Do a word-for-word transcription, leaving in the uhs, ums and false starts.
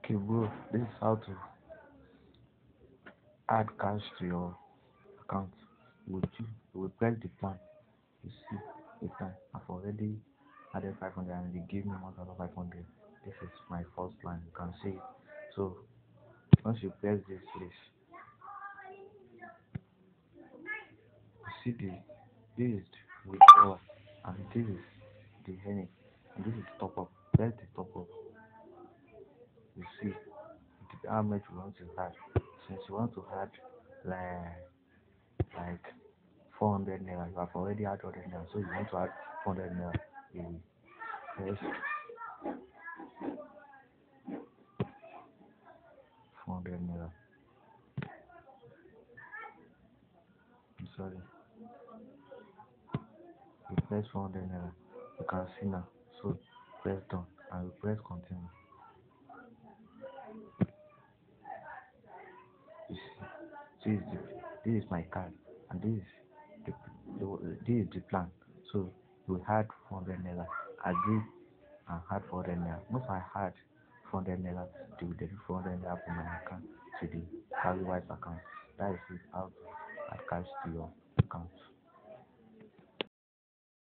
Okay, bro, this is how to add cash to your account. Would you you will press the plan. You see the plan. I've already added five hundred and they give me one thousand five hundred. This is my first plan. You can see it. So once you press this place, you see the this is the withdrawal and this is the earning and this is top up. Press the top up. You see the, how much you want to add. Since you want to add like like four hundred naira, you have already had one hundred naira, so you want to add four hundred naira, you will press four hundred naira. I'm sorry, you press four hundred naira. You can see now. So press done and you press continue. You see, this is the, this is my card and this is the, the this is the plan. So you had four hundred naira, agree and had four hundred naira. Once I had four hundred naira, they will debit four hundred naira from my account to the cowrywise account. That is it, how to add cash to your account.